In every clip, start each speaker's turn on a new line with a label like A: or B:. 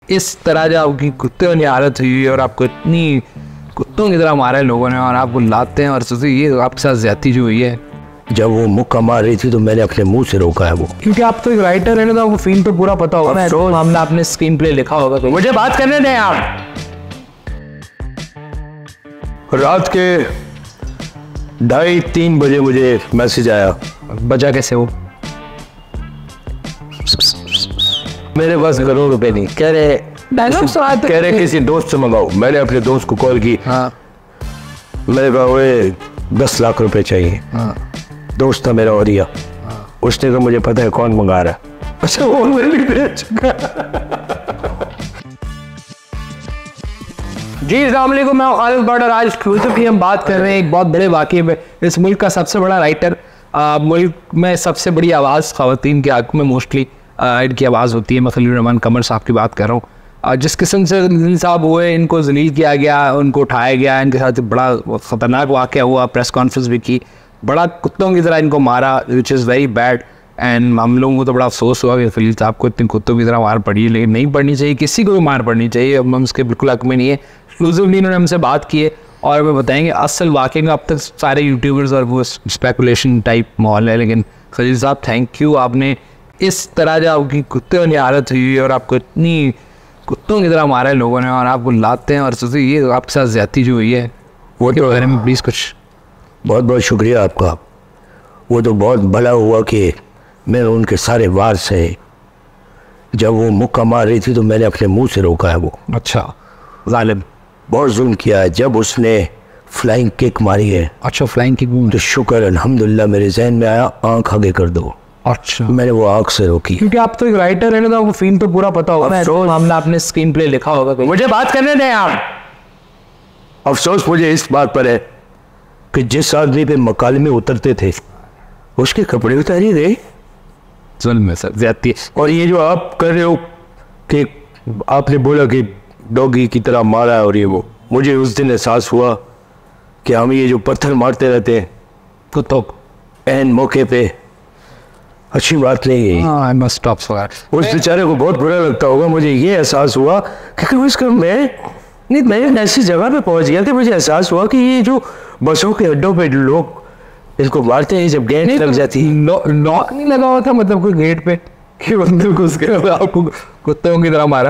A: इस तरह जब आपकी कुत्ते की हालत हुई और आपको इतनी कुत्तों की तरह मारा है लोगों ने और आपको लाते हैं और सोचते ये आपके साथ ज्यादती जो हुई है।
B: जब वो मुक्का मार रही थी तो मैंने अपने मुंह से रोका है वो,
A: क्योंकि आप तो एक राइटर है ना, तो आपको फील तो पूरा पता होगा ना, तो हमने आपने स्क्रीन प्ले लिखा होगा, तो मुझे बात करने दें आप।
B: रात के 2:30-3 बजे मुझे मैसेज आया।
A: बजा कैसे वो?
B: मेरे पास करोड़ रुपए नहीं, कह रहे किसी दोस्त से मंगाओ। मैंने अपने दोस्त को कॉल की।
A: हाँ।
B: मैंने कहा वो 10 लाख रुपए चाहिए।
A: हाँ।
B: दोस्त था मेरा और उसने कहा मुझे पता है कौन मंगा रहा है।
A: अच्छा, वो ऑलरेडी भेज चुका। जी अस्सलाम वालेकुम, मैं खालिद बट और आज एक्सक्लूसिवली हम बात कर रहे हैं एक बहुत बड़े वाक़े में। इस मुल्क का सबसे बड़ा राइटर, मुल्क में सबसे बड़ी आवाज़ ख़वातीन के हक़ में मोस्टली इनकी आवाज़ होती है। मैं खलील रहमान कमर साहब की बात कर रहा हूँ। जिस किस्म से साहब हुए, इनको जलील किया गया, उनको उठाया गया, इनके साथ बड़ा ख़तरनाक वाक़या हुआ, प्रेस कॉन्फ्रेंस भी की, बड़ा कुत्तों की तरह इनको मारा, which is very bad. And हम लोगों को तो बड़ा अफसोस हुआ कि खलील साहब को इतनी कुत्तों की तरह मार पड़ी है, लेकिन नहीं पड़नी चाहिए, किसी को भी मार पड़नी चाहिए। हम उसके बिल्कुल हक़ में नहीं है। एक्सक्लूसिवली इन्होंने हमसे बात की है और हमें बताएंगे असल वाक़े का। अब तक सारे यूट्यूबर्स और वो स्पेकुलेशन टाइप माहौल है, लेकिन खलील साहब थैंक यू, आपने इस तरह जब आपकी कुत्ते की हालत हुई है और आपको इतनी कुत्तों की तरह मारा है लोगों ने और आपको लाते हैं और सोचते ये आपके साथ ज्यादती जो हुई है, वो के बारे में प्लीज़ कुछ।
B: बहुत बहुत शुक्रिया आपका। वो तो बहुत भला हुआ कि मैं उनके सारे वार से, जब वो मुक्का मार रही थी तो मैंने अपने मुंह से रोका है वो।
A: अच्छा, जालिम
B: बहुत जुल्म किया है। जब उसने फ्लाइंग किक मारी है,
A: अच्छा फ्लाइंग किक,
B: तो शुक्र अल्हम्दुलिल्लाह मेरे जहन में आया आँख आगे कर दो।
A: अच्छा,
B: मैंने वो आँख से रोकी।
A: क्योंकि आप तो एक राइटर है ना, तो आपको फील तो पूरा पता होगा ना, तो हमने आपने स्क्रीन प्ले लिखा होगा, तो मुझे बात करने दें आप।
B: अफसोस मुझे इस बात पर है कि जिस आदमी पे मकालमे उतरते थे उसके कपड़े उतार ही गए।
A: जुल्म है सर, ज्यादती है।
B: और ये जो आप कर रहे हो कि आपने बोला कि डॉगी की तरह मारा है और ये वो, मुझे उस दिन एहसास हुआ कि हम ये जो पत्थर मारते रहते हैं
A: कुत्तों
B: एन मौके पे, अच्छी बात नहीं है।
A: I must stop sir.
B: उस बेचारे को बहुत बुरा लगता होगा। मुझे ये एहसास हुआ कि उसका मैं ऐसी जगह पे पहुंच गया कि मुझे एहसास हुआ कि ये जो बसों के अड्डों पे लोग इसको मारते हैं, जब गेट लग जाती है,
A: नॉक नहीं लगा हुआ था मतलब कोई गेट पे कि बंदे घुस के आपको कुत्तों की तरह मारा।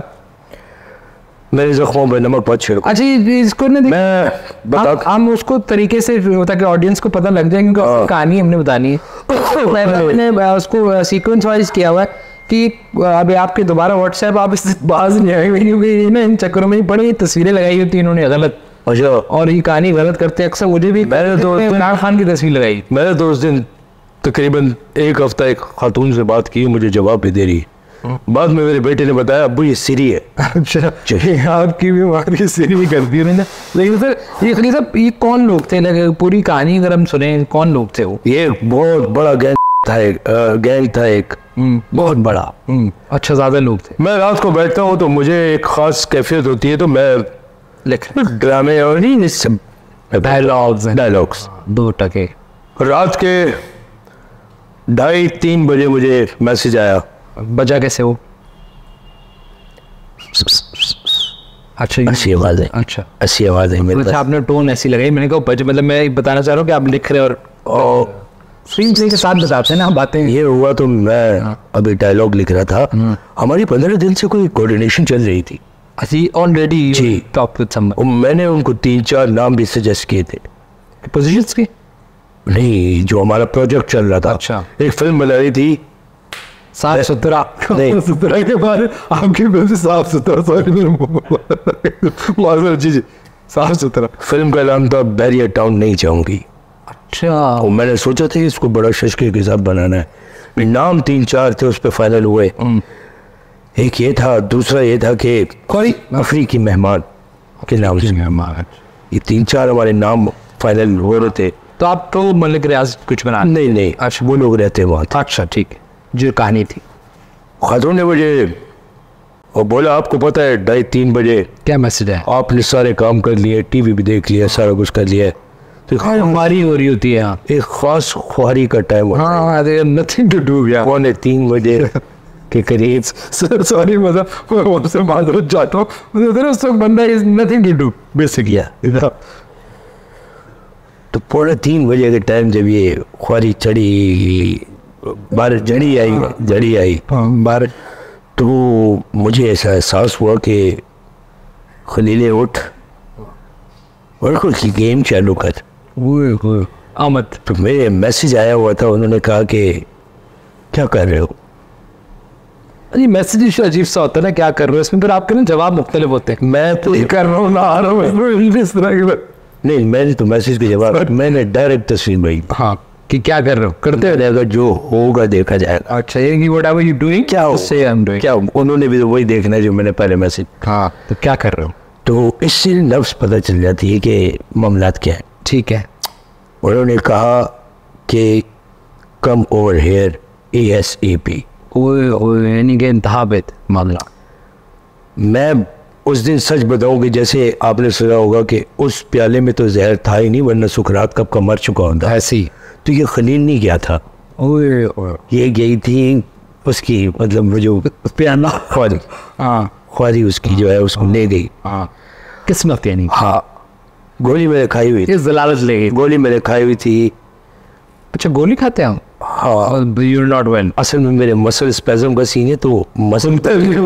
B: मेरे जख्मों पे नमक पहुंच छिड़को।
A: अच्छा, इसको ना मैं हम उसको तरीके से होता कि ऑडियंस को पता लग जाए, क्योंकि कहानी हमने बतानी है। मैंने उसको सीक्वेंस वाइज किया हुआ है कि अभी आपके दोबारा व्हाट्सएप आप इस बाज नहीं आएंगे ना, इन चक्करों में पड़ी तस्वीरें लगाई होती इन्होंने गलत।
B: अच्छा,
A: और ये कहानी गलत करते हैं अक्सर। मुझे भी
B: मैंने तो
A: इमरान खान की तस्वीर लगाई।
B: मैंने तो उस दिन तकरीबन एक हफ्ता एक खातून से बात की, मुझे जवाब भी दे रही। बाद में मेरे बेटे ने बताया अब्बू ये सिरी है।
A: अच्छा, आपकी भी बात ये सिरी भी करती है ना। लेकिन सर ये खलील साहब, ये कौन लोग थे? लगे पूरी कहानी अगर हम सुने, कौन लोग थे वो?
B: ये बहुत बड़ा गैंग था एक बहुत बड़ा।
A: अच्छा, ज्यादा लोग थे।
B: मैं रात को बैठता हूँ तो मुझे एक खास कैफियत होती है, तो मैं ड्रामे और डायलॉग्स
A: 2 टके।
B: रात के 2:30-3 बजे मुझे मैसेज आया।
A: बजा कैसे वो? अच्छा,
B: ऐसी आवाज है।
A: अच्छा,
B: ऐसी आवाज है मेरे।
A: अच्छा, आपने टोन ऐसी लगाई। मैंने कहा बज, मतलब मैं बताना चाह रहा हूँ कि आप लिख रहे और स्क्रीन प्ले के साथ बताते हैं ना बातें।
B: ये हुआ तो मैं अभी डायलॉग लिख रहा था। हमारी 15 दिन से कोई कोऑर्डिनेशन चल रही थी।
A: ऑलरेडी
B: जी,
A: टॉप विद समवन।
B: मैंने उनको 3-4 नाम भी सजेस्ट किए थे।
A: पोजीशंस के
B: नहीं, जो हमारा प्रोजेक्ट चल रहा था।
A: अच्छा,
B: एक फिल्म बना रही थी
A: साफ सुथरा।
B: नहीं,
A: सुथरा के बारे आपकी फिल्म साफ सुथरा, जी साफ सुथरा।
B: फिल्म का नाम था बैरियर टाउन नहीं चाहूंगी।
A: अच्छा,
B: और मैंने सोचा था इसको बड़ा शशके के साथ बनाना है। नाम 3-4 थे, उस पर फाइनल हुए। एक ये था, दूसरा ये था कि कोई अफ्रीकी मेहमान के नाम से। ये 3-4 हमारे नाम फाइनल हो रहे थे।
A: तो आप तो मलिक रियाज कुछ बना?
B: नहीं।
A: अच्छा,
B: वो लोग रहते वहाँ।
A: अच्छा, ठीक है। जो कहानी थी,
B: खातून ने मुझे और बोला आपको पता है 2:30-3 बजे
A: क्या मैसेज है?
B: आपने सारे काम कर लिए, टीवी भी देख लिया, सारा कुछ कर लिया। तो
A: हमारी हो रही होती है यहाँ,
B: एक खास ख्वारी का टाइम होता है।
A: हाँ, नथिंग टू डू।
B: 2:45 बजे के करीब।
A: सॉरी मतलब मैं से माजूद जाता हूँ उस वक्त बंदा is nothing to do basically.
B: तो 2:30 के टाइम जब ये ख्वारी चढ़ी, बारिश जड़ी आई
A: बारिश,
B: तो मुझे ऐसा एहसास हुआ कि खलील उठ और कुछ गेम चालू कर।
A: आमद
B: तो मेरे मैसेज आया हुआ था, उन्होंने कहा कि क्या कर रहे हो।
A: अरे मैसेज अजीब सा होता है ना, क्या कर रहे हो इसमें, फिर आपके ना जवाब मुख्तलिफ होते हैं।
B: मैं तो
A: कर रहा हूँ ना आ रहा हूँ इस तरह के।
B: नहीं, मैंने तो मैसेज के जवाब मैंने डायरेक्ट तस्वीर भाई।
A: हाँ कि क्या कर रहे हो, करते हो
B: जाएगा जो होगा देखा जाएगा।
A: अच्छा ये कि व्हाटएवर यू डूइंग
B: क्या हो
A: से आई एम डूइंग
B: क्या, उन्होंने भी तो वही देखना है जो मैंने पहले मैसेज।
A: हाँ तो क्या कर रहे हो,
B: तो इससे लफ्ज़ पता चल जाती है कि मामलात क्या है।
A: ठीक है।
B: उन्होंने कहा कि कम ओवर हेयर ASAP।
A: यानी कि इंतहाबित मामला।
B: मैं उस दिन सच बताऊं कि जैसे आपने सुना होगा कि उस प्याले में तो जहर था ही नहीं, वरना सुकरात कब का मर चुका होता।
A: ऐसी
B: तो ये खलील नहीं गया था, ये गई थी उसकी मतलब वो जो
A: प्याला
B: ख्वारी,
A: हाँ
B: ख्वारी उसकी जो है उसको ले गई।
A: हाँ किस्मत यानी।
B: हाँ गोली मैंने खाई हुई थी,
A: इस जलालत ले गई।
B: गोली मैंने खाई हुई थी।
A: अच्छा गोली खाते हैं।
B: हाँ
A: यू आर नॉट वेल।
B: असल में मेरे मसल स्पेज़म का सीन है, तो मसल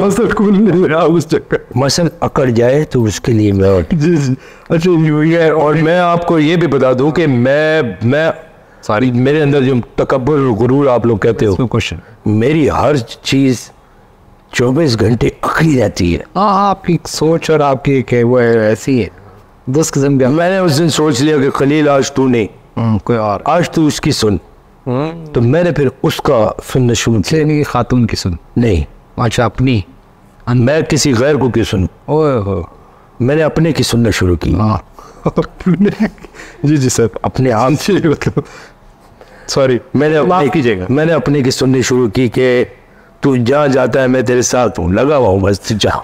B: मसल अकड़ जाए तो उसके लिए मैं
A: अच्छा
B: और मैं आपको ये भी बता दूं कि मैं सारी मेरे अंदर जो तकब्बुर और गुरूर आप लोग कहते हो,
A: क्वेश्चन,
B: मेरी हर चीज़ 24 घंटे अकड़ी रहती है।
A: हाँ आपकी सोच और आपकी के वो ऐसी है दस किस्म का।
B: मैंने उस दिन सोच लिया कि खलील आज तू नहीं,
A: कोई और,
B: आज तू उसकी सुन। तो मैंने फिर उसका सुनना शुरू किया।
A: नहीं खातून की सुन,
B: नहीं
A: अच्छा अपनी,
B: मैं किसी गैर को क्यों सुनूं,
A: ओए हो
B: मैंने अपने की सुनना शुरू की।
A: हाँ जी जी सर
B: अपने आप से
A: मतलब सॉरी
B: मैंने अपने की सुननी शुरू की कि तू जहाँ जाता है मैं तेरे साथ हूँ, लगा हुआ हूँ बस जा।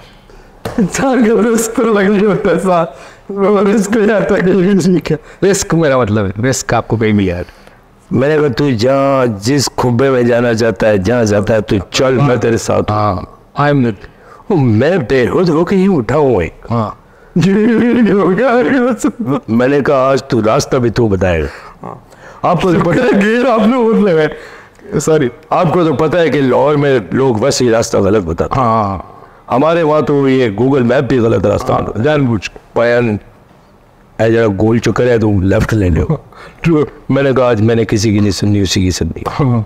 A: रिस्क मेरा मतलब है रिस्क आपको कहीं मिला है।
B: मैंने कहा तू जहाँ जिस खुब्बे में जाना चाहता है, जहाँ जाता है तू चल, मैं तेरे साथ हूँ।
A: हाँ आई एम नॉट,
B: मैं बेहोश होकर ही उठा हूँ।
A: हाँ
B: मैंने कहा आज तू रास्ता भी तू बताएगा। आपको तो पता है,
A: सॉरी
B: आपको तो पता है कि लाहौर में लोग वैसे ही रास्ता गलत बताते हैं।
A: हाँ
B: हमारे वहाँ तो ये गूगल मैप भी गलत रास्ता जानबूझ पयान है, जरा गोल चक्कर है तुम लेफ्ट ले लो। मैंने कहा आज मैंने किसी की नहीं सुननी, उसी की सुननी।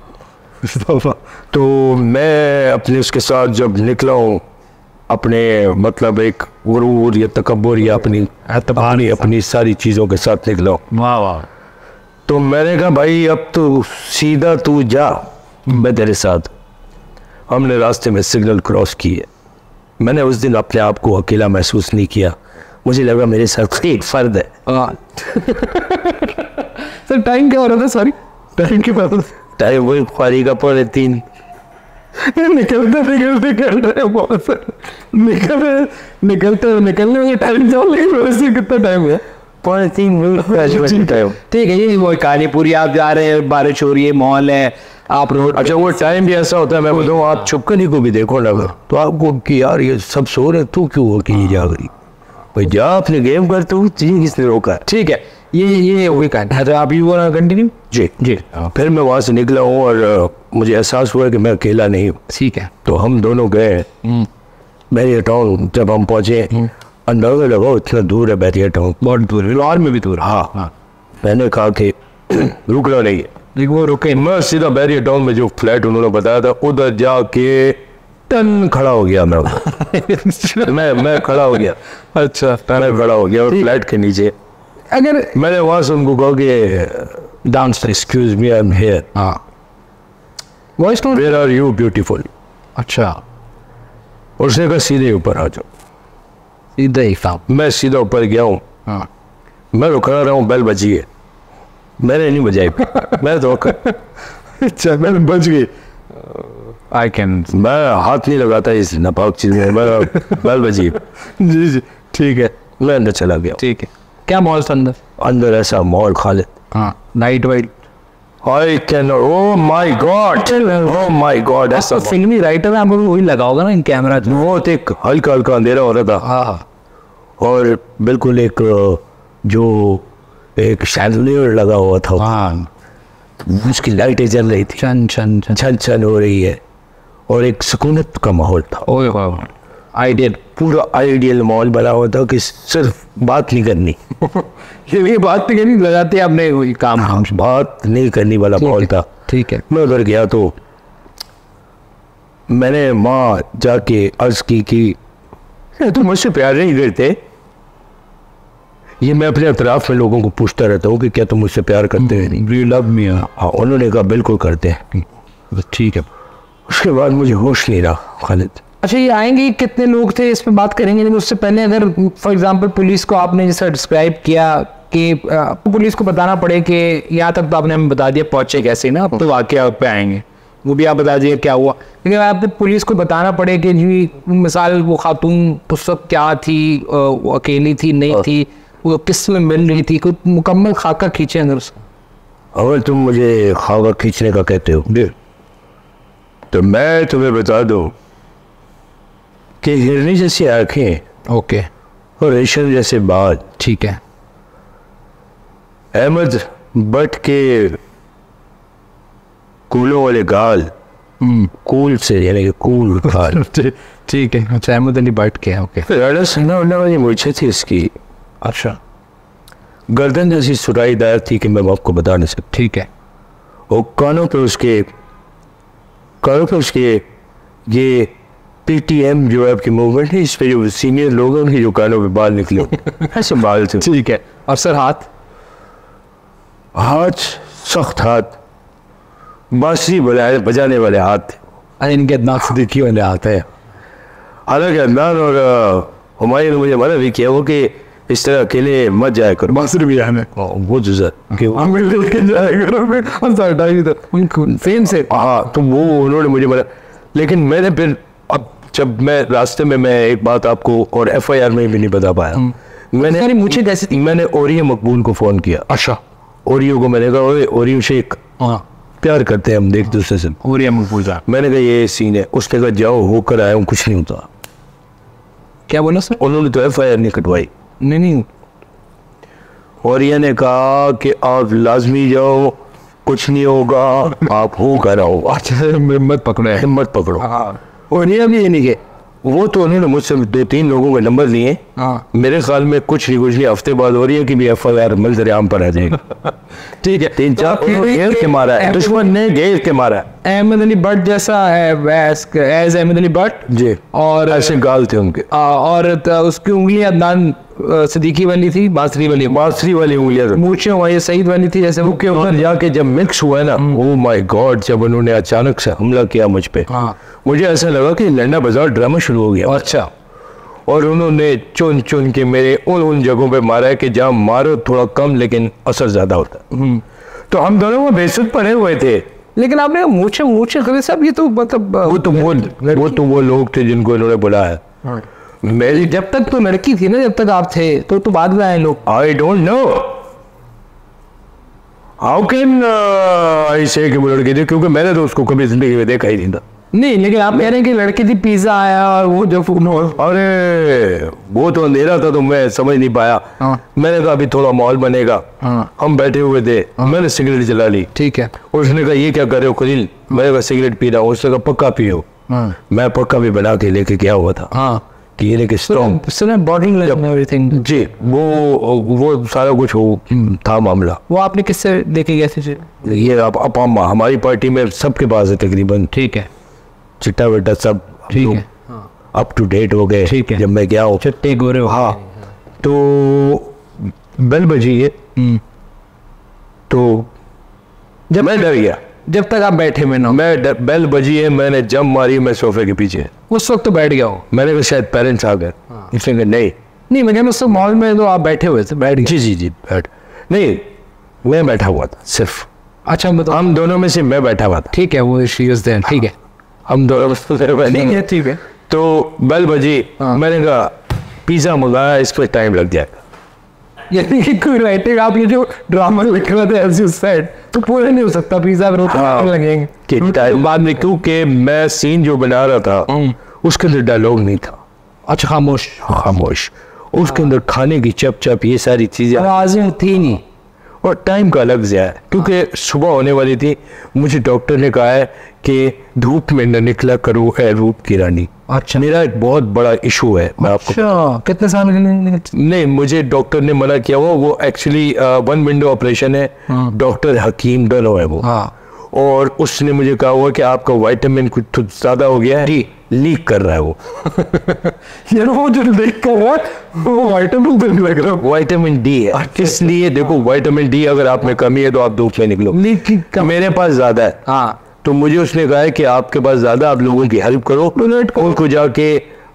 B: तो मैं अपने उसके साथ जब निकला हूँ, अपने मतलब एक गुरूर या तकब्बुर या अपनी सारी चीज़ों के साथ निकला हूँ।
A: वाह वाह।
B: तो मैंने कहा भाई अब तो सीधा तू जा, मैं तेरे साथ। हमने रास्ते में सिग्नल क्रॉस किए। मैंने उस दिन अपने आप को अकेला महसूस नहीं किया, मुझे लगा मेरे साथ एक फर्द है।
A: सर टाइम क्या हो रहा था, सॉरी टाइम के बाद
B: टाइम वही ख्वारी का 3:30
A: निकलने में टाइम जाओ, लेकिन कितना टाइम है
B: 3:30 मिनट टाइम।
A: ठीक है ये वो कहानी पूरी, आप जा रहे हैं, बारिश हो रही है, मॉल है, आप रोड।
B: अच्छा वो टाइम भी ऐसा होता है, मैं बताऊँ आप छुपकनी को भी देखो ना तो आपको कि यार ये सब सो रहे, तू क्यों हो कि जाग रही भाई, जा अपने गेम करते हो, तुझे किसने रोका है।
A: ठीक है ये वही कहानी है, तो आप यू वांट कंटिन्यू।
B: जी जी। फिर मैं वहाँ से निकला हूँ और मुझे एहसास हुआ कि मैं अकेला नहीं हूँ।
A: ठीक है।
B: तो हम दोनों गए बैरियर टाउन। जब हम पहुँचे अंदाजा लगाओ इतना दूर है बैरियर टाउन,
A: बहुत दूर है, लाहौर में भी दूर।
B: हाँ मैंने कहा कि रुकना नहीं है,
A: लेकिन वो रुके।
B: मैं सीधा बैरियर टाउन में जो फ्लैट उन्होंने बताया था उधर जाके टन खड़ा हो गया। मैं खड़ा हो गया।
A: अच्छा
B: मैं खड़ा हो गया और फ्लैट के नीचे
A: अगर
B: मैंने वहाँ से उनको कहा कि downstair excuse me I am here.
A: हाँ voice note,
B: where are you beautiful.
A: अच्छा
B: और उसने कहा सीधे ऊपर आ जाओ।
A: सीधा ही साहब।
B: मैं सीधा ऊपर गया हूँ।
A: हाँ
B: मैं तो खड़ा रहा हूँ, बेल बजी है, मैंने नहीं बजाई। मैं तो
A: अच्छा मैंने बज गई। आई कैन,
B: मैं हाथ नहीं लगाता इस नापाक चीज में, मैं बेल बजी।
A: जी जी ठीक है।
B: मैं अंदर चला गया।
A: ठीक है। क्या मॉल था अंदर?
B: अंदर ऐसा मॉल खालिद।
A: हाँ night white
B: I can, oh my god, oh my god, ऐसा
A: फिल्मी राइटर है, आपको वही लगा होगा ना इन कैमरा।
B: बहुत एक हल्का हल्का अंधेरा हो रहा था।
A: हाँ,
B: और बिल्कुल एक जो एक शैंडलियर लगा हुआ था,
A: हाँ,
B: उसकी लाइटें जल रही थी,
A: छन छन छन
B: छन छन हो रही है, और एक सुकूनत का माहौल था।
A: ओए वाह, आइडियल,
B: पूरा आइडियल माहौल बना हुआ था कि सिर्फ बात नहीं करनी।
A: ये बात तो नहीं लगाते आपने वही काम।
B: हाँ, बात नहीं करनी वाला माहौल था।
A: ठीक है।
B: मैं उधर गया तो मैंने माँ जाके अर्ज की कि ये तो मुझसे प्यार नहीं करते। ये मैं अपने अतराफ में लोगों को पूछता रहता हूँ कि क्या तुम मुझसे प्यार करते हैं? नहीं,
A: यू लव मी?
B: हाँ, उन्होंने कहा बिल्कुल करते हैं।
A: ठीक है।
B: उसके बाद मुझे होश नहीं रहा खालिद।
A: अच्छा, ये आएंगे कितने लोग थे इस पे बात करेंगे, लेकिन उससे पहले अगर फॉर एग्जांपल पुलिस को आपने जैसा डिस्क्राइब किया कि पुलिस को बताना पड़े कि यहाँ तक तो आपने हमें बता दिया पहुँचे कैसे ना, अब तो वाकया पे आएंगे, वो भी आप बता दीजिए क्या हुआ। लेकिन आपने पुलिस को बताना पड़े कि जी मिसाल वो खातून उस वक्त क्या थी, वो अकेली थी नहीं थी, वो किस में मिल रही थी, कोई मुकम्मल खाका खींचे अंदर से।
B: अगर तुम मुझे खाका खींचने का कहते हो तो मैं तुम्हें बता दूं कि हिरनी जैसी आंखें,
A: ओके,
B: और रेशम जैसे बाल,
A: ठीक है,
B: अहमद बट के कूलों वाले गाल, कूल से यानी कि कूल गाल,
A: ठीक है। अच्छा, अहमद अली भट्ट के, ओके।
B: राडा सन्ना उन्ना वाली मूछें थी इसकी।
A: अच्छा,
B: गर्दन जैसी सुराईदार थी कि मैं आपको बता नहीं सकता।
A: ठीक है।
B: और कानों पे उसके ये पीटीएम जो है आपकी मूवमेंट है, इस पे जो सीनियर लोग हैं उनके जो कानों पे बाल निकले ऐसे बाल थे।
A: ठीक है। और सर हाथ
B: सख्त हाथ, बांसुरी बजाने वाले हाथ थे।
A: अरे इनके अदनान सिद्दीकी वाले हाथ है।
B: हालांकि अदनान और हुमायूं ने मुझे मना भी किया वो कि इस तरह अकेले मत जाया करो,
A: बांसुरी भी जाने
B: वो
A: फेम से।
B: हाँ, तो वो उन्होंने मुझे मना। लेकिन मैंने फिर अब जब मैं रास्ते में मैं एक बात आपको और एफआईआर में भी नहीं बता पाया, मैंने
A: मुझे जैसे थी,
B: मैंने ओरियो मकबूल को फोन किया।
A: अच्छा,
B: ओरियो को मैंने कहा ओए ओरियो शेख,
A: हाँ,
B: प्यार करते हैं हम एक दूसरे से,
A: ओरियो मकबूल साहब।
B: मैंने कहा ये सीन है। उसने कहा जाओ होकर आया हूँ, कुछ नहीं होता।
A: क्या बोला सर?
B: उन्होंने तो एफआईआर नहीं कटवाई।
A: नहीं,
B: ओरियो ने कहा कि आप लाजमी जाओ, कुछ नहीं होगा, आप हो कर आओ।
A: अच्छा, हिम्मत पकड़ो,
B: हिम्मत पकड़ो।
A: हाँ,
B: और ये भी नहीं कि वो तो उन्होंने मुझसे 2-3 लोगों के नंबर लिए।
A: हाँ,
B: मेरे ख्याल में कुछ नहीं हफ्ते बाद हो रही है कि भी एफआईआर मंजर आम पर आ जाएगा।
A: ठीक है।
B: 3-4 घेर के मारा है, दुश्मन ने घेर के मारा है।
A: अहमद अली भट्ट जैसा है एज अहमद अली भट्ट
B: जी,
A: और
B: ऐसे गाल थे उनके,
A: और उसकी उंगलियां अदनान सिद्दीकी वाली थी, बांसुरी वाली
B: उंगलियां,
A: मूछें वही सईद वाली थी जैसे वो
B: के ऊपर जाके जब मिक्स हुआ है ना, ओ माय गॉड, जब उन्होंने अचानक से हमला किया मुझ पे,
A: हाँ,
B: मुझे ऐसा लगा कि लंडा बाजार ड्रामा शुरू हो गया।
A: अच्छा,
B: और उन्होंने चुन चुन के मेरे उन जगहों पे मारा है कि जहाँ मारो थोड़ा कम लेकिन असर ज्यादा होता है। तो हम दोनों वो बेसुध पड़े हुए थे।
A: लेकिन आपने मूछे खरीद साहब, ये तो मतलब
B: वो वो लोग थे जिनको इन्होंने बुलाया। मेरी
A: जब तक तो लड़की थी ना, जब तक आप थे तो बाद में आए लोग।
B: I don't know how can I say कि वो लड़की थी, क्योंकि मैंने तो उसको कभी जिंदगी में देखा ही नहीं था।
A: नहीं, लेकिन आप कह रहे हैं कि लड़की थी, पिज्जा आया और वो जब
B: अरे वो तो अंधेरा था तो मैं समझ नहीं पाया।
A: हाँ,
B: मैंने कहा अभी थोड़ा माहौल बनेगा।
A: हाँ,
B: हम बैठे हुए थे।
A: हाँ,
B: मैंने सिगरेट जला ली।
A: ठीक है।
B: उसने कहा ये क्या कर रहे हो खलील? मैंने कहा सिगरेट पी रहा हूँ। उसने कहा पक्का पियो।
A: हाँ,
B: मैं पक्का भी बना के लेके गया हुआ था।
A: हाँ,
B: कि ये लेके स्ट्रॉन्ग
A: बॉडी एवरीथिंग।
B: जी, वो सारा कुछ हो था मामला।
A: वो आपने किससे लेके गए थे?
B: ये आप हमारी पार्टी में सबके पास है तकरीबन,
A: ठीक है,
B: चिट्टा विट्टा सब,
A: ठीक है,
B: अप टू डेट हो गए।
A: ठीक है।
B: जब मैं गया हूँ
A: चिट्टे गोरे हो।
B: हाँ, तो बेल बजी है तो जब मैं डर गया।
A: जब तक आप बैठे में ना,
B: बेल बजी है, मैंने जंप मारी, मैं सोफे के पीछे।
A: उस वक्त तो बैठ गया हो।
B: मैंने कहा शायद पेरेंट्स आ गए। इसने कहा नहीं,
A: मैं उस मॉल में तो आप बैठे हुए थे, बैठ गए।
B: जी बैठ नहीं, मैं बैठा हुआ था सिर्फ।
A: अच्छा, मतलब
B: हम दोनों में से मैं बैठा हुआ था।
A: ठीक है, वो शी वाज देयर। ठीक है,
B: हम दोनों में से
A: ठीक है।
B: तो बेल बजी। मैंने कहा पिज्जा मंगाया, इस पर टाइम लग जाएगा।
A: यानी कि कोई राइटिंग आप ये जो ड्रामा लिख रहे थे एज यू सेड तो पूरा नहीं हो सकता प्लीज आप रोते लगेंगे
B: कि टाइम बाद में, क्योंकि मैं सीन जो बना रहा था उसके अंदर डायलॉग नहीं था।
A: अच्छा, खामोश
B: खामोश, उसके अंदर खाने की चप चप ये सारी चीजें
A: आवाजें थी नहीं,
B: और टाइम का अलग ज़्यादा है क्योंकि सुबह होने वाली थी। मुझे डॉक्टर ने कहा है कि धूप में न निकला करो है रूप की रानी।
A: अच्छा,
B: मेरा एक बहुत बड़ा इशू है, मैं आपको
A: अच्छा कितने साल के लिए?
B: नहीं, मुझे डॉक्टर ने मना किया वो एक्चुअली 1 विंडो ऑपरेशन है। डॉक्टर हकीम डलो है वो, और उसने मुझे कहा हुआ कि आपका विटामिन कुछ ज़्यादा हो गया है, लीक कर रहा है वो।
A: यार वो जो लीक कर रहा है वो विटामिन तो नहीं लग रहा,
B: विटामिन डी है। इसलिए देखो विटामिन डी अगर आप में कमी है तो आप धूप में निकलो।
A: लीक
B: मेरे पास ज़्यादा है,
A: हाँ,
B: तो मुझे उसने कहा है कि आपके पास ज़्यादा, आप लोगों की हेल्प करो, उनको जाके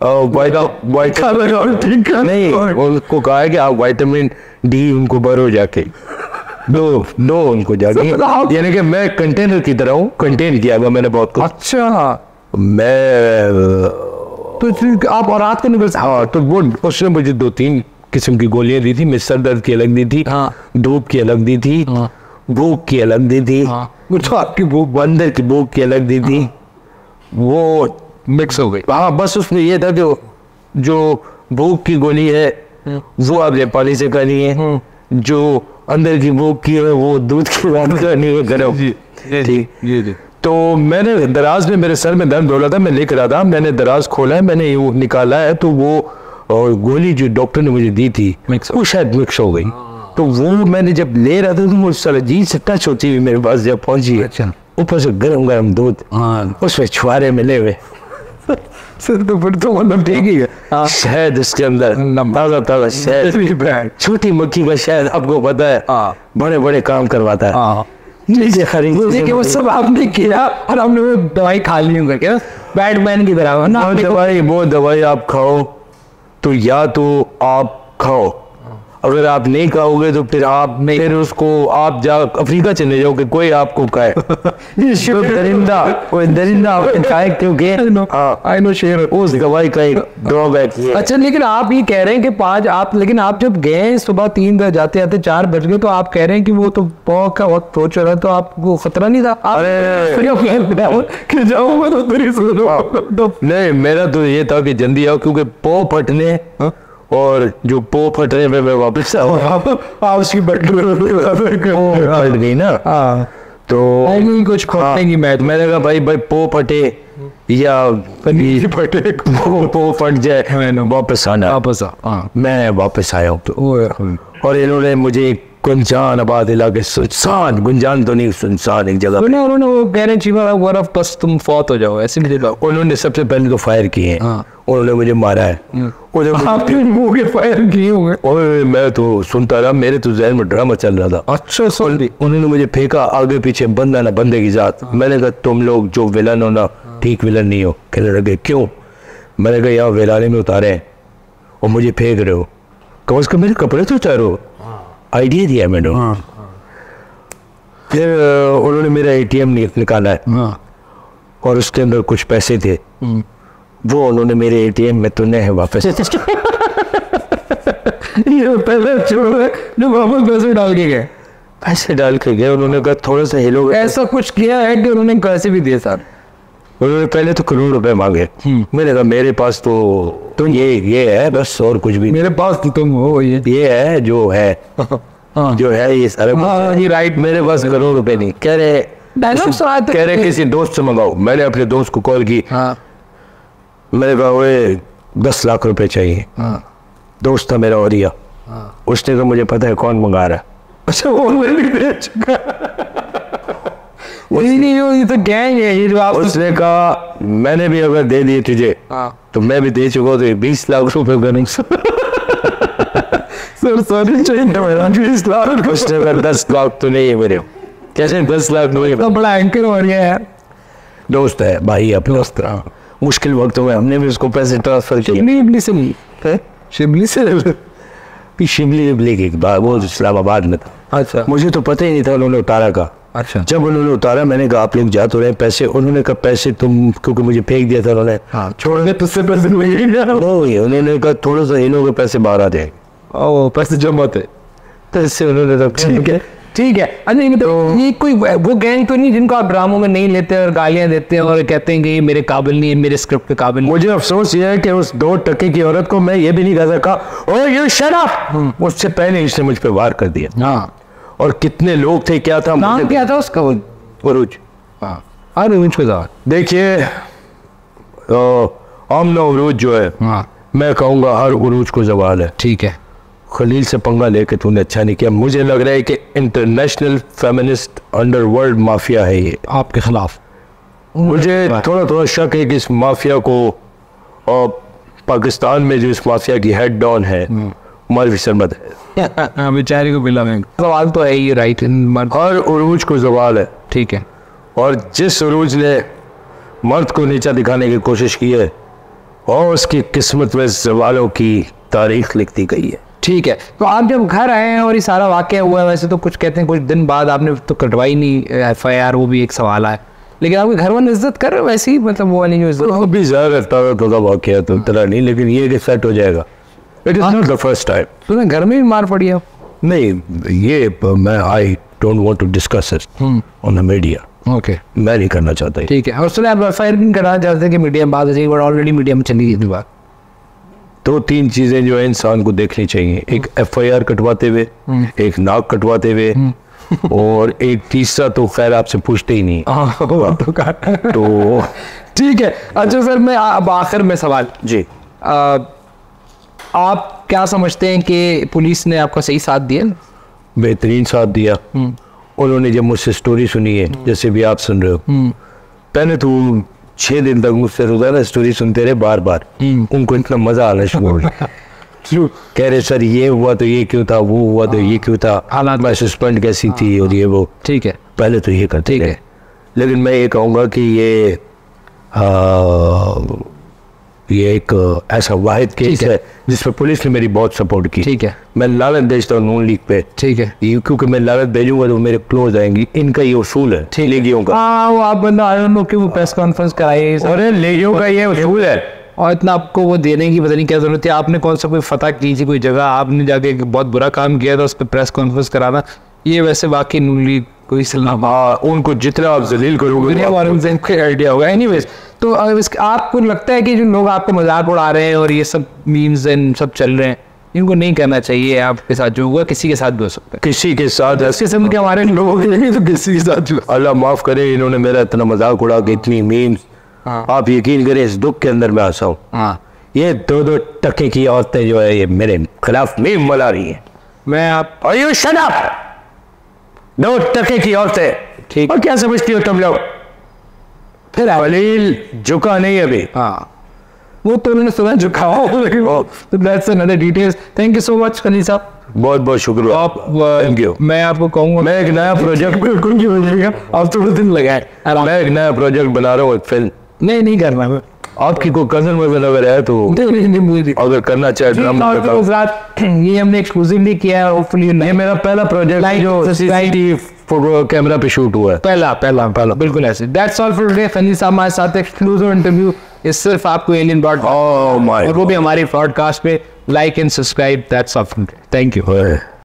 B: नहीं, उनको कहा है कि आप विटामिन डी उनको भरो जाके, दो उनको जाके, यानी कि मैं कंटेनर की तरह हूँ, कंटेन किया हुआ मैंने बहुत कुछ।
A: अच्छा,
B: मैं
A: तो आप और रात को निकल सकते?
B: हाँ, तो वो उसने मुझे 2-3 किस्म की गोलियां दी थी। मैं सर दर्द की अलग दी थी, धूप की अलग दी थी, भूख की अलग दी थी,
A: तो आपकी भूख,
B: बंदर की भूख की अलग दी थी, वो
A: मिक्स हो गई।
B: हाँ, बस उसमें ये था कि जो भूख की गोली है वो आप पानी से करनी है, जो अंदर की भूख की है वो दूध की बात करनी है, गरम। ठीक, तो मैंने दराज में, मेरे सर में दर्द हो रहा था, मैं लिख रहा था, मैंने दराज खोला है, मैंने ये निकाला है, तो वो और गोली जो डॉक्टर ने मुझे दी थी वो शायद मिक्स हो गई। तो वो मैंने जब ले रहा था तो वो सलजी से टच होती हुई मेरे पास जब पहुंची,
A: अच्छा,
B: ऊपर से गरम गरम दूध, उसमें छुआरे मिले हुए,
A: तो फिर तो मतलब ठीक ही है।
B: शहद इसके अंदर, ताजा ताजा शहद, छोटी मक्खी का शहद, आपको पता है बड़े बड़े काम करवाता है।
A: देखिए वो सब आपने किया और हमने वो दवाई खा ली होगा क्या, बैटमैन की तरह ना।
B: वो दवाई आप खाओ तो या तो आप खाओ, अगर आप नहीं खाओगे तो फिर आप नहीं, फिर उसको आप जा अफ्रीका चले जाओगे, कोई आपको खाए। तो दरिंदा, कोई दरिंदा आपको खाए, क्योंकि
A: आई नो शेर
B: उस दवाई का एक ड्रॉबैक है।
A: अच्छा, लेकिन आप ये कह रहे हैं कि 5 आप, लेकिन आप जब गए सुबह 3 बजे जाते जाते 4 बज गए, तो आप कह रहे हैं कि वो तो पौ का वक्त पहुंच रहा है, तो आपको खतरा नहीं था? कि जाऊंगा तो तेरी सुनो।
B: नहीं, मेरा तो ये था कि जल्दी आओ, क्योंकि पौ फटने और जो पो फट रहे मैं वापस
A: उसकी फट
B: गई ना, तो
A: कुछ खोटेगी।
B: मैंने कहा भाई पो फटे या
A: फटे,
B: पो फट जाए, मैंने वापस आना, मैं वापस आया हूँ। तो और इन्होंने मुझे गुंजान आबाद इलाके, सुनसान, गुंजान तो नहीं, सुनसान एक जगह,
A: उन्होंने वो गारंटी बर्फ बस तुम फौत हो जाओ ऐसे मुझे।
B: उन्होंने सबसे पहले तो फायर किए हैं, उन्होंने मुझे मारा है,
A: आपने मुंह के फायर किए होंगे।
B: और मैं तो सुनता रहा, मेरे तो जहन में ड्रामा चल रहा था।
A: अच्छा, सॉरी।
B: उन्होंने मुझे फेंका आगे पीछे, बंदा ना बंदे की जात। मैंने कहा तुम लोग जो विलन हो ना, ठीक विलन नहीं हो। कहने लगे क्यों? मैंने कहा यहाँ विलाने में उतारे हैं और मुझे फेंक रहे हो, कम से कम मेरे कपड़े तो उतारो। आइडिया दिया मैंने। फिर उन्होंने मेरा ATM निकाला है और उसके अंदर कुछ पैसे थे, वो उन्होंने मेरे ATM में तो नहीं है वापस।
A: ये पहले जो वापस पैसे डाल के गए,
B: पैसे डाल के गए। उन्होंने कहा थोड़ा सा हिलो,
A: ऐसा कुछ किया है कि उन्होंने पैसे भी दिए सर?
B: उन्होंने पहले तो करोड़ रुपए मांगे। मैंने कहा मेरे पास तो ये है बस, और कुछ भी
A: मेरे पास तो तुम हो,
B: ये है जो है, जो है ये सारे,
A: ये राइट,
B: मेरे पास करोड़ रुपए नहीं। कह रहे कह रहे किसी दोस्त से मंगाओ। मैंने अपने दोस्त को कॉल की, मैंने कहा वो 10 लाख रुपए चाहिए। दोस्त था मेरा औरिया, उसने कहा मुझे पता है कौन मंगा रहा है।
A: अच्छा, वो ऑलरेडी दे चुका। ये तो गैंग है ये जो आप।
B: उसने कहा मैंने भी अगर दे दिए तुझे तो मैं भी दे चुका हूँ, तो 20 लाख रुपए का नहीं।
A: सर सॉरी, चाहिए 20 लाख।
B: उसने कहा 10 लाख तो नहीं है मेरे। कैसे 10 लाख नहीं है?
A: तो बड़ा एंकर हो गया यार।
B: दोस्त है भाई, अपने दोस्त। मुश्किल वक्तों में हमने भी उसको पैसे ट्रांसफर किए। शिमली की बात, वो इस्लामाबाद में था।
A: अच्छा,
B: मुझे तो पता ही नहीं था उन्होंने उतारा का।
A: अच्छा,
B: जब उन्होंने उतारा मैंने कहा आप लोग जा तो रहे पैसे। उन्होंने कहा पैसे तुम, क्योंकि मुझे फेंक दिया था उन्होंने,
A: छोड़ दे तुझसे पैसे नहीं।
B: उन्होंने कहा थोड़ा सा हिलोगे पैसे बाहर आ जाएंगे।
A: ओ, पैसे जमा थे।
B: तो इससे उन्होंने तो
A: ठीक है। अच्छा ये मतलब ये कोई वो गैंग तो नहीं जिनको आप ड्रामों में नहीं लेते और गालियां देते हैं और कहते हैं कि ये मेरे काबिल नहीं है, मेरे स्क्रिप्ट के काबिल नहीं।
B: मुझे अफसोस ये है कि उस 2 टके की औरत को मैं ये भी नहीं कह सका ओ यू शट अप, उससे पहले इसने मुझ पे वार कर दिया।
A: हाँ,
B: और कितने लोग थे, क्या था,
A: नाम क्या था उसका?
B: उरूज।
A: हाँ, उरूज को था।
B: देखिए आमना उरूज जो है,
A: हाँ,
B: मैं कहूँगा हर उरूज को जवाल है।
A: ठीक है।
B: खलील से पंगा लेके तूने अच्छा नहीं किया। मुझे लग रहा है कि इंटरनेशनल फेमिनिस्ट अंडरवर्ल्ड माफिया है ये
A: आपके खिलाफ।
B: मुझे थोड़ा शक है कि इस माफिया को, और पाकिस्तान में जो इस माफिया की हेड डॉन है मौलवी सरमद है,
A: बेचारे को बिला में सवाल तो है ही, राइट।
B: हर उरूज को जवाल है।
A: ठीक है।
B: और जिस उरूज ने मर्द को नीचा दिखाने की कोशिश की है और उसकी किस्मत में जवालों की तारीख लिखती गई है।
A: ठीक है। तो आप जब घर आए हैं और ये सारा वाकया हुआ है, वैसे तो कुछ कहते हैं कुछ दिन बाद आपने तो कटवाई नहीं FIR, वो भी एक सवाल है, लेकिन आपके घर वाले इज्जत कर रहे हो वैसे ही, मतलब वो वाली जो इज्जत
B: अभी ज़्यादा रहता है तो वाकया तो इतना नहीं, लेकिन ये कि सेट हो जाएगा। It is not the first time.
A: तो घर में भी मार पड़ी है?
B: नहीं, ये मैं I don't want to discuss it on the media.
A: Okay,
B: मैं नहीं करना चाहता।
A: ठीक है। और सुना आप FIR नहीं करना चाहते कि मीडिया में बात हो जाएगी, बट ऑलरेडी मीडिया में चली गई बात।
B: 2-3 चीजें जो है इंसान को देखनी चाहिए, एक FIR कटवाते हुए, एक नाक कटवाते हुए, और एक तीसरा तो खैर आपसे पूछते ही नहीं। तो
A: ठीक है। अच्छा सर, मैं अब आखिर में सवाल
B: जी,
A: आप क्या समझते हैं कि पुलिस ने आपका सही साथ दिया?
B: बेहतरीन साथ दिया। उन्होंने जब मुझसे स्टोरी सुनी है, जैसे भी आप सुन रहे हो, पहले तो 6 दिन तक मुझसे रोजाना स्टोरी सुनते रहे बार बार। उनको इतना मजा आना शुरू हो गया, कह रहे सर ये हुआ तो ये क्यों था, वो हुआ तो ये क्यों था, हालात में सस्पेंड कैसी थी, और ये वो।
A: ठीक है।
B: पहले तो ये करते थे, लेकिन मैं ये कहूँगा कि ये एक ऐसा वाहिद केस है जिसमें पुलिस ने मेरी बहुत सपोर्ट की।
A: ठीक है।
B: मैं लानत भेजता हूँ नून लीग पे।
A: ठीक है।
B: क्योंकि मैं लानत भेजूंगा तो मेरे क्लोज आएंगी, इनका ये उसूल है। ठीक, लेगियों का।
A: हाँ, वो आप बंदा आई डोंट नो कि वो प्रेस कॉन्फ्रेंस कराई,
B: अरे लेगियों का ये उसूल है,
A: और इतना आपको वो देने की पता नहीं क्या जरूरत है। आपने कौन सा कोई फतह की थी कोई जगह, आपने जाके एक बहुत बुरा काम किया था, उस पर प्रेस कॉन्फ्रेंस कराना, ये वैसे वाकई नून लीग कोई सलाम।
B: हाँ, उनको जितना आप जलील करोगे
A: आइडिया होगा। एनीवेज, तो आपको लगता है कि जो लोग आपको मजाक उड़ा रहे हैं और ये सब मीम्स एंड सब चल रहे हैं, इनको नहीं करना चाहिए? आपके साथ जो हुआ किसी के साथ भी हो सकता है,
B: किसी के साथ
A: इस किस्म के हमारे लोगों के तो किसी के साथ जो,
B: अल्लाह माफ करे, इन्होंने मेरा इतना मजाक उड़ा के इतनी मीम्स। आप यकीन करें इस दुख के अंदर मैं हंसा हूँ।
A: हाँ,
B: ये 2-2 टके की औरतें जो है ये मेरे खिलाफ मीम बना रही है।
A: मैं आप
B: 2 टके की औरतें, ठीक, और क्या समझती हो तुम लोग? फिर खलील झुका नहीं अभी।
A: हाँ, वो तो उन्होंने सुना झुका हो, लेकिन तो that's another details. Thank you so much Khalil साहब,
B: बहुत बहुत शुक्रिया।
A: आप
B: थैंक यू।
A: मैं आपको कहूँगा,
B: मैं एक नया प्रोजेक्ट
A: बिल्कुल नहीं हो जाएगा, आप थोड़े दिन लगाए।
B: मैं एक नया प्रोजेक्ट बना रहा हूँ, एक फिल्म।
A: नहीं करना मैं,
B: आपकी कोई कजन में अगर है तो
A: नहीं
B: अगर करना चाहे ड्रामा,
A: ये हमने एक्सक्लूसिवली किया है। होपफुली ये
B: मेरा पहला प्रोजेक्ट जो CCTV कैमरा पे शूट हुआ है,
A: पहला बिल्कुल ऐसे। That's all for today. Khalil साहब हमारे साथ एक्सक्लूसिव इंटरव्यू, ये सिर्फ आपको एलियन ब्रॉडकास्ट, और वो भी हमारे ब्रॉडकास्ट पे। Like and subscribe, that's all for today. Thank you.